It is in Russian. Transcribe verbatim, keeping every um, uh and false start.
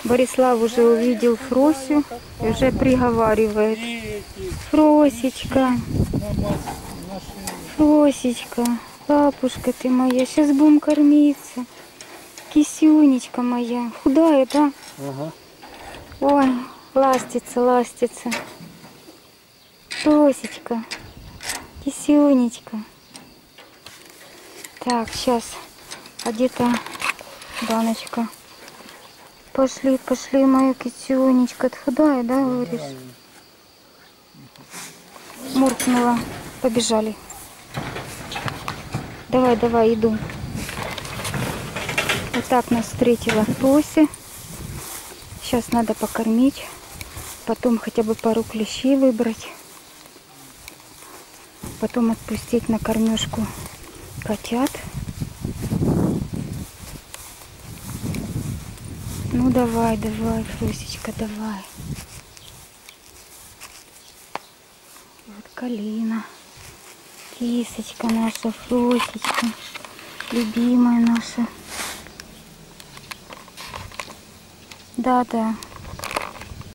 Борислав уже увидел Фросю и уже приговаривает. Фросечка, Фросечка, лапушка ты моя, сейчас будем кормиться. Кисюнечка моя, худая, да? Ага. Ой, ластится, ластится. Фросечка, кисюнечка. Так, сейчас, а где-то баночка. Пошли, пошли, моя кисюнечка. Ты худая, да, говоришь? Муркнула. Побежали. Давай, давай, иду. Вот так нас встретила Фрося. Сейчас надо покормить. Потом хотя бы пару клещей выбрать. Потом отпустить на кормежку котят. Ну давай, давай, Фросечка, давай. Вот Калина. Кисочка наша, Фросечка. Любимая наша. Да, да.